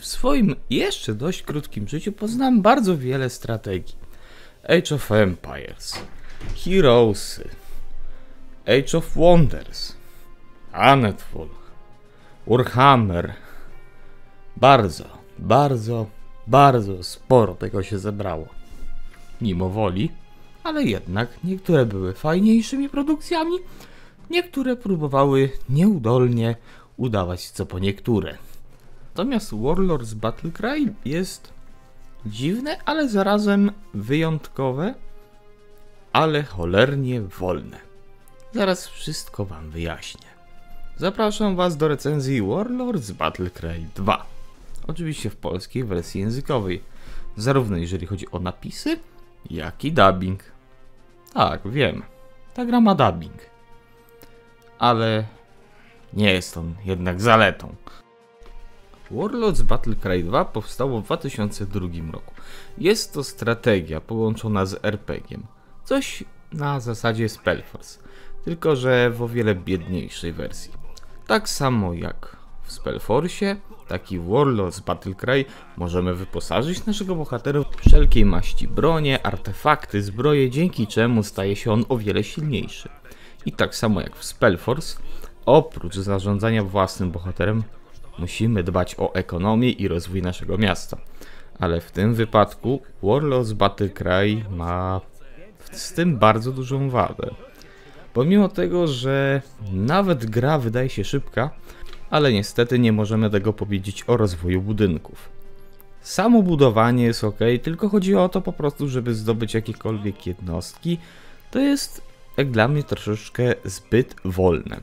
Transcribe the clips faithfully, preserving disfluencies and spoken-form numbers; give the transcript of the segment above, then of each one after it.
W swoim jeszcze dość krótkim życiu poznałem bardzo wiele strategii. Age of Empires, Heroesy, Age of Wonders, Planetfall, Warhammer. Bardzo, bardzo, bardzo sporo tego się zebrało. Mimo woli, ale jednak niektóre były fajniejszymi produkcjami, niektóre próbowały nieudolnie udawać co po niektóre. Natomiast Warlords Battlecry jest dziwne, ale zarazem wyjątkowe, ale cholernie wolne. Zaraz wszystko wam wyjaśnię. Zapraszam was do recenzji Warlords Battlecry dwa. Oczywiście w polskiej wersji językowej, zarówno jeżeli chodzi o napisy, jak i dubbing. Tak, wiem, ta gra ma dubbing. Ale nie jest on jednak zaletą. Warlords Battlecry dwa powstało w dwa tysiące drugim roku. Jest to strategia połączona z er pe giem. Coś na zasadzie Spellforce, tylko że w o wiele biedniejszej wersji. Tak samo jak w Spellforce, tak i w Warlords Battlecry możemy wyposażyć naszego bohatera w wszelkiej maści bronie, artefakty, zbroje, dzięki czemu staje się on o wiele silniejszy. I tak samo jak w Spellforce, oprócz zarządzania własnym bohaterem, musimy dbać o ekonomię i rozwój naszego miasta. Ale w tym wypadku Warlords Battlecry ma z tym bardzo dużą wadę. Pomimo tego, że nawet gra wydaje się szybka, ale niestety nie możemy tego powiedzieć o rozwoju budynków. Samo budowanie jest ok, tylko chodzi o to po prostu, żeby zdobyć jakiekolwiek jednostki. To jest, jak dla mnie, troszeczkę zbyt wolne.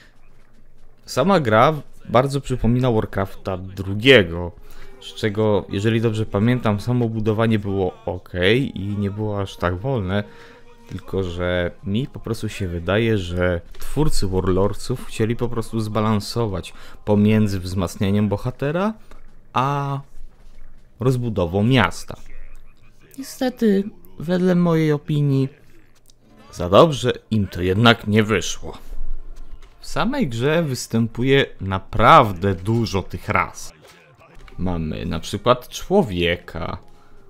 Sama gra bardzo przypomina Warcrafta drugiego, z czego, jeżeli dobrze pamiętam, samo budowanie było ok i nie było aż tak wolne, tylko że mi po prostu się wydaje, że twórcy Warlordsów chcieli po prostu zbalansować pomiędzy wzmacnianiem bohatera a rozbudową miasta. Niestety, wedle mojej opinii, za dobrze im to jednak nie wyszło. W samej grze występuje naprawdę dużo tych ras. Mamy na przykład człowieka,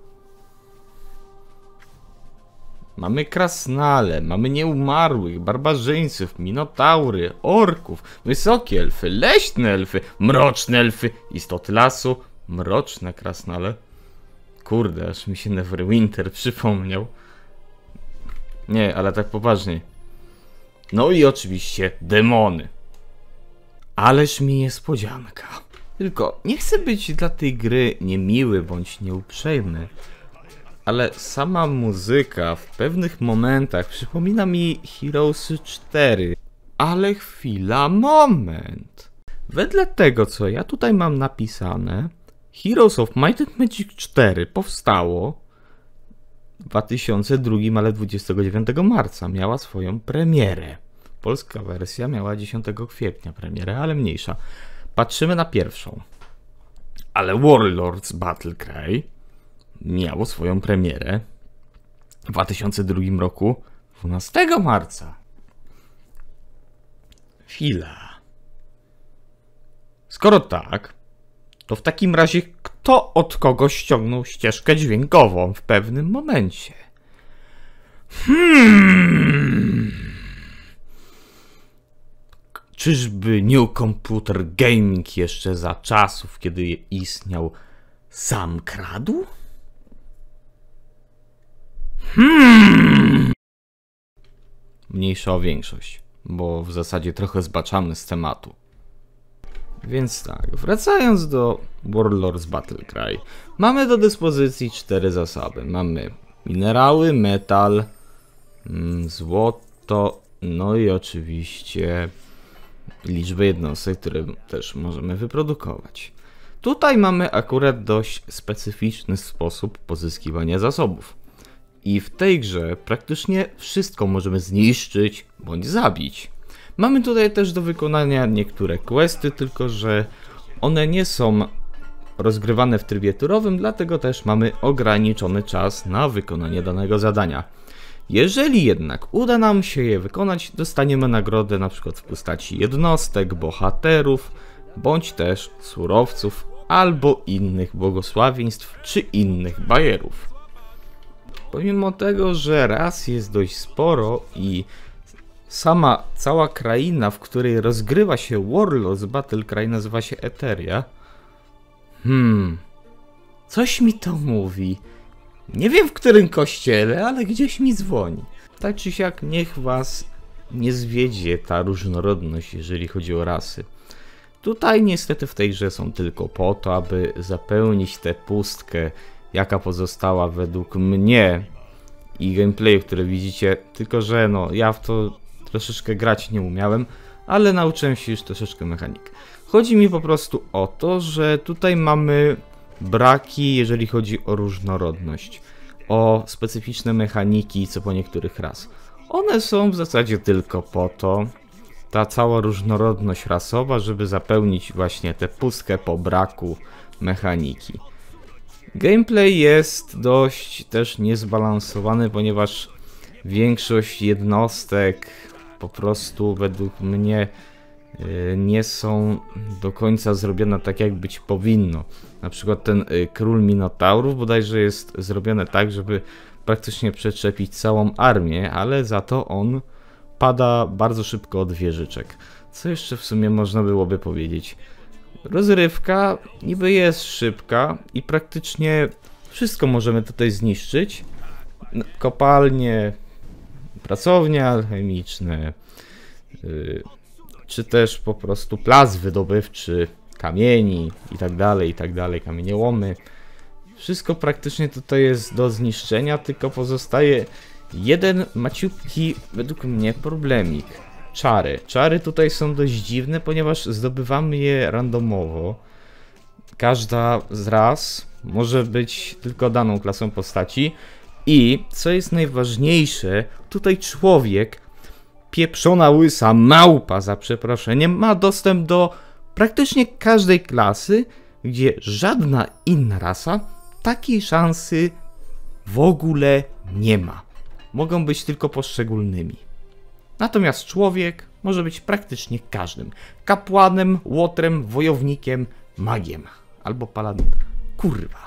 mamy krasnale, mamy nieumarłych, barbarzyńców, minotaury, orków, wysokie elfy, leśne elfy, mroczne elfy, istoty lasu, mroczne krasnale. Kurde, aż mi się Neverwinter przypomniał. Nie, ale tak poważnie. No i oczywiście demony. Ależ mi niespodzianka. Tylko nie chcę być dla tej gry niemiły bądź nieuprzejmy, ale sama muzyka w pewnych momentach przypomina mi Heroesy cztery. Ale chwila, moment. Wedle tego, co ja tutaj mam napisane, Heroes of Might and Magic cztery powstało w dwa tysiące drugim, ale dwudziestego dziewiątego marca miała swoją premierę. Polska wersja miała dziesiątego kwietnia premierę, ale mniejsza. Patrzymy na pierwszą. Ale Warlords Battlecry miało swoją premierę w dwa tysiące drugim roku, dwunastego marca. Chwila. Skoro tak, to w takim razie kto od kogo ściągnął ścieżkę dźwiękową w pewnym momencie? Hmm. Czyżby New Computer Gaming jeszcze za czasów, kiedy istniał, sam kradł? Hmm. Mniejsza o większość, bo w zasadzie trochę zbaczamy z tematu. Więc tak, wracając do Warlords Battlecry, mamy do dyspozycji cztery zasoby. Mamy minerały, metal, złoto, no i oczywiście liczbę jednostek, które też możemy wyprodukować. Tutaj mamy akurat dość specyficzny sposób pozyskiwania zasobów. I w tej grze praktycznie wszystko możemy zniszczyć bądź zabić. Mamy tutaj też do wykonania niektóre questy, tylko że one nie są rozgrywane w trybie turowym, dlatego też mamy ograniczony czas na wykonanie danego zadania. Jeżeli jednak uda nam się je wykonać, dostaniemy nagrodę np. w postaci jednostek, bohaterów, bądź też surowców albo innych błogosławieństw czy innych bajerów. Pomimo tego, że ras jest dość sporo i sama cała kraina, w której rozgrywa się Warlords Battle Cry, nazywa się Eteria. Hmm, coś mi to mówi. Nie wiem w którym kościele, ale gdzieś mi dzwoni. Tak czy siak, niech was nie zwiedzie ta różnorodność, jeżeli chodzi o rasy. Tutaj niestety w tej grze są tylko po to, aby zapełnić tę pustkę, jaka pozostała według mnie i gameplayu, które widzicie. Tylko że no, ja w to troszeczkę grać nie umiałem, ale nauczyłem się już troszeczkę mechanik. Chodzi mi po prostu o to, że tutaj mamy braki, jeżeli chodzi o różnorodność, o specyficzne mechaniki, co po niektórych ras. One są w zasadzie tylko po to, ta cała różnorodność rasowa, żeby zapełnić właśnie tę pustkę po braku mechaniki. Gameplay jest dość też niezbalansowany, ponieważ większość jednostek po prostu według mnie nie są do końca zrobione tak, jak być powinno. Na przykład ten król Minotaurów bodajże jest zrobione tak, żeby praktycznie przeczepić całą armię, ale za to on pada bardzo szybko od wieżyczek. Co jeszcze w sumie można byłoby powiedzieć? Rozrywka niby jest szybka i praktycznie wszystko możemy tutaj zniszczyć. Kopalnie, pracownie alchemiczne, yy, czy też po prostu plac wydobywczy, kamieni i tak dalej, i tak dalej, kamieniołomy. Wszystko praktycznie tutaj jest do zniszczenia, tylko pozostaje jeden maciupki, według mnie, problemik. Czary. Czary tutaj są dość dziwne, ponieważ zdobywamy je randomowo. Każda z ras może być tylko daną klasą postaci. I, co jest najważniejsze, tutaj człowiek, pieprzona łysa małpa, za przeproszeniem, ma dostęp do praktycznie każdej klasy, gdzie żadna inna rasa takiej szansy w ogóle nie ma. Mogą być tylko poszczególnymi. Natomiast człowiek może być praktycznie każdym. Kapłanem, łotrem, wojownikiem, magiem. Albo paladyn. Kurwa.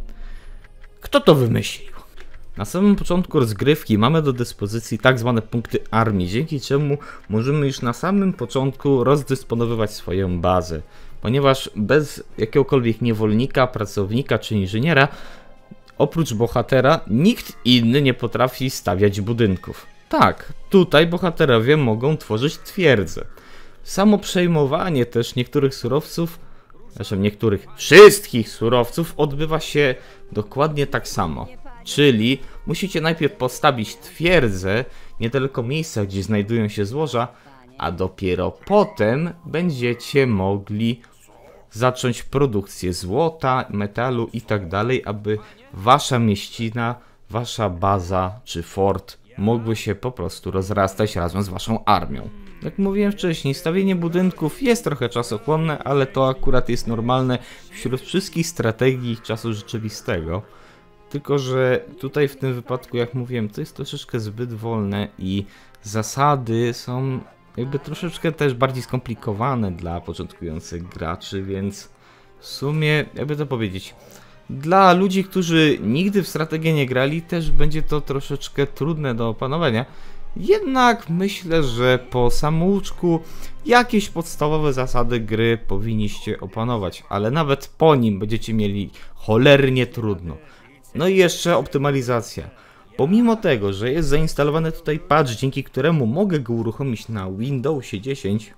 Kto to wymyślił? Na samym początku rozgrywki mamy do dyspozycji tak zwane punkty armii, dzięki czemu możemy już na samym początku rozdysponowywać swoją bazę. Ponieważ bez jakiegokolwiek niewolnika, pracownika czy inżyniera, oprócz bohatera, nikt inny nie potrafi stawiać budynków. Tak, tutaj bohaterowie mogą tworzyć twierdze. Samo przejmowanie też niektórych surowców, znaczy niektórych, wszystkich surowców odbywa się dokładnie tak samo. Czyli musicie najpierw postawić twierdzę, nie tylko miejsca, gdzie znajdują się złoża, a dopiero potem będziecie mogli zacząć produkcję złota, metalu i tak dalej, aby wasza mieścina, wasza baza czy fort mogły się po prostu rozrastać razem z waszą armią. Jak mówiłem wcześniej, stawienie budynków jest trochę czasochłonne, ale to akurat jest normalne wśród wszystkich strategii czasu rzeczywistego. Tylko że tutaj w tym wypadku, jak mówiłem, to jest troszeczkę zbyt wolne i zasady są jakby troszeczkę też bardziej skomplikowane dla początkujących graczy, więc w sumie, jakby to powiedzieć, dla ludzi, którzy nigdy w strategię nie grali, też będzie to troszeczkę trudne do opanowania. Jednak myślę, że po samouczku jakieś podstawowe zasady gry powinniście opanować, ale nawet po nim będziecie mieli cholernie trudno. No i jeszcze optymalizacja. Pomimo tego, że jest zainstalowany tutaj patch, dzięki któremu mogę go uruchomić na Windowsie dziesięć,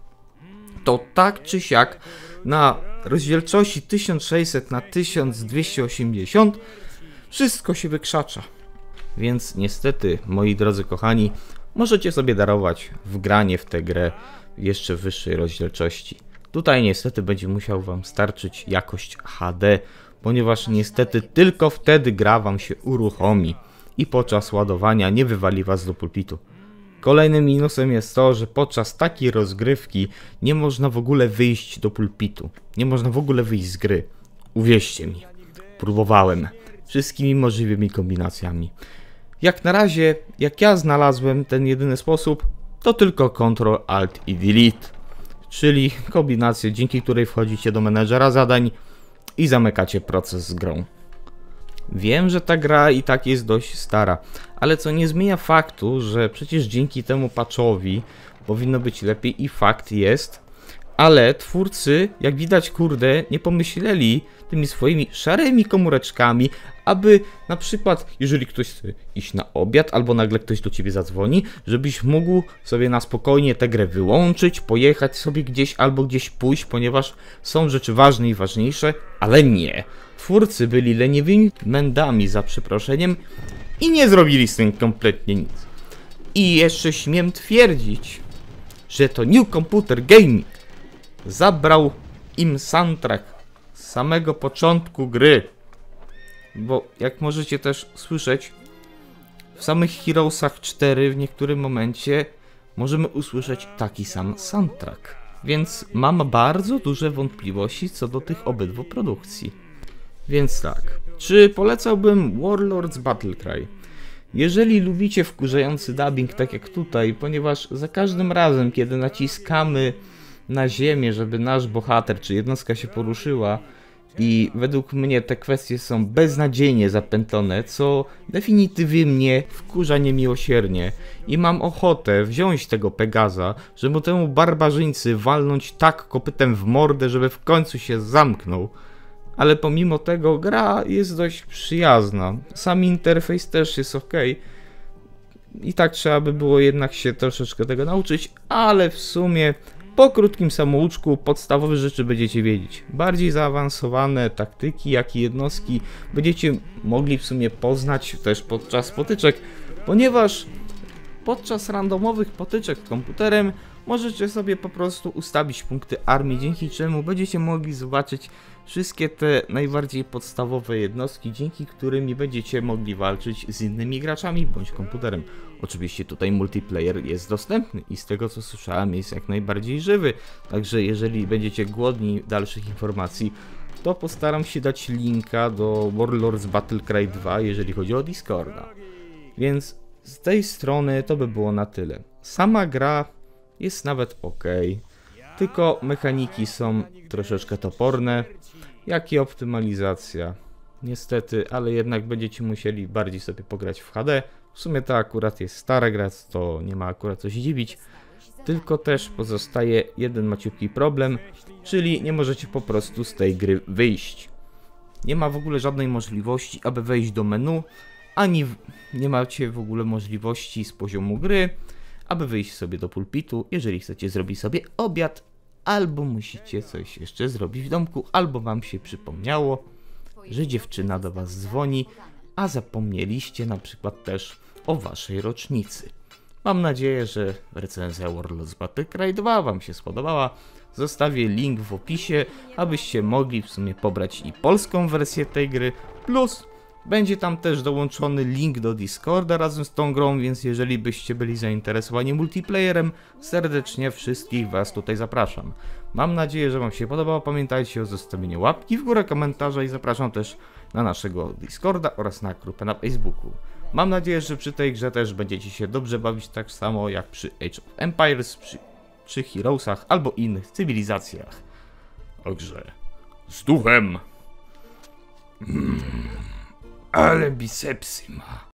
to tak czy siak na rozdzielczości tysiąc sześćset na tysiąc dwieście osiemdziesiąt wszystko się wykrzacza. Więc niestety, moi drodzy kochani, możecie sobie darować wgranie w tę grę jeszcze wyższej rozdzielczości. Tutaj niestety będzie musiał wam starczyć jakość H D, ponieważ niestety tylko wtedy gra wam się uruchomi i podczas ładowania nie wywali was do pulpitu. Kolejnym minusem jest to, że podczas takiej rozgrywki nie można w ogóle wyjść do pulpitu. Nie można w ogóle wyjść z gry. Uwierzcie mi, próbowałem wszystkimi możliwymi kombinacjami. Jak na razie, jak ja znalazłem ten jedyny sposób, to tylko Ctrl Alt i Delete, czyli kombinację, dzięki której wchodzicie do menedżera zadań i zamykacie proces z grą. Wiem, że ta gra i tak jest dość stara, ale co nie zmienia faktu, że przecież dzięki temu patchowi powinno być lepiej i fakt jest, ale twórcy, jak widać, kurde, nie pomyśleli tymi swoimi szarymi komóreczkami, aby na przykład, jeżeli ktoś chce iść na obiad, albo nagle ktoś do ciebie zadzwoni, żebyś mógł sobie na spokojnie tę grę wyłączyć, pojechać sobie gdzieś albo gdzieś pójść, ponieważ są rzeczy ważne i ważniejsze, ale nie. Twórcy byli leniwymi mędami, za przeproszeniem, i nie zrobili z tym kompletnie nic. I jeszcze śmiem twierdzić, że to New Computer Gaming zabrał im soundtrack z samego początku gry. Bo jak możecie też słyszeć, w samych Heroesach cztery w niektórym momencie możemy usłyszeć taki sam soundtrack. Więc mam bardzo duże wątpliwości co do tych obydwu produkcji. Więc tak, czy polecałbym Warlords Battlecry? Jeżeli lubicie wkurzający dubbing tak jak tutaj, ponieważ za każdym razem kiedy naciskamy na ziemię, żeby nasz bohater czy jednostka się poruszyła, i według mnie te kwestie są beznadziejnie zapętlone, co definitywnie mnie wkurza niemiłosiernie. I mam ochotę wziąć tego Pegaza, żeby temu barbarzyńcy walnąć tak kopytem w mordę, żeby w końcu się zamknął. Ale pomimo tego gra jest dość przyjazna. Sam interfejs też jest ok. I tak trzeba by było jednak się troszeczkę tego nauczyć, ale w sumie po krótkim samouczku podstawowe rzeczy będziecie wiedzieć. Bardziej zaawansowane taktyki, jak i jednostki będziecie mogli w sumie poznać też podczas potyczek, ponieważ podczas randomowych potyczek komputerem możecie sobie po prostu ustawić punkty armii, dzięki czemu będziecie mogli zobaczyć wszystkie te najbardziej podstawowe jednostki, dzięki którymi będziecie mogli walczyć z innymi graczami bądź komputerem. Oczywiście tutaj multiplayer jest dostępny i z tego co słyszałem jest jak najbardziej żywy, także jeżeli będziecie głodni dalszych informacji, to postaram się dać linka do Warlords Battlecry dwa, jeżeli chodzi o Discorda. Więc z tej strony to by było na tyle. Sama gra jest nawet ok, tylko mechaniki są troszeczkę toporne, jak i optymalizacja. Niestety, ale jednak będziecie musieli bardziej sobie pograć w H D. W sumie to akurat jest stara gra, to nie ma akurat co się dziwić. Tylko też pozostaje jeden maciupki problem, czyli nie możecie po prostu z tej gry wyjść. Nie ma w ogóle żadnej możliwości, aby wejść do menu, ani w... nie macie w ogóle możliwości z poziomu gry, aby wyjść sobie do pulpitu, jeżeli chcecie zrobić sobie obiad, albo musicie coś jeszcze zrobić w domku, albo wam się przypomniało, że dziewczyna do was dzwoni, a zapomnieliście na przykład też o waszej rocznicy. Mam nadzieję, że recenzja Warlords Battlecry dwa wam się spodobała. Zostawię link w opisie, abyście mogli w sumie pobrać i polską wersję tej gry, plus będzie tam też dołączony link do Discorda razem z tą grą, więc jeżeli byście byli zainteresowani multiplayerem, serdecznie wszystkich was tutaj zapraszam. Mam nadzieję, że wam się podobało. Pamiętajcie o zostawieniu łapki w górę, komentarza i zapraszam też na naszego Discorda oraz na grupę na Facebooku. Mam nadzieję, że przy tej grze też będziecie się dobrze bawić tak samo jak przy Age of Empires, przy, przy Heroesach albo innych cywilizacjach. Także z duchem. Mm, ale bicepsy ma.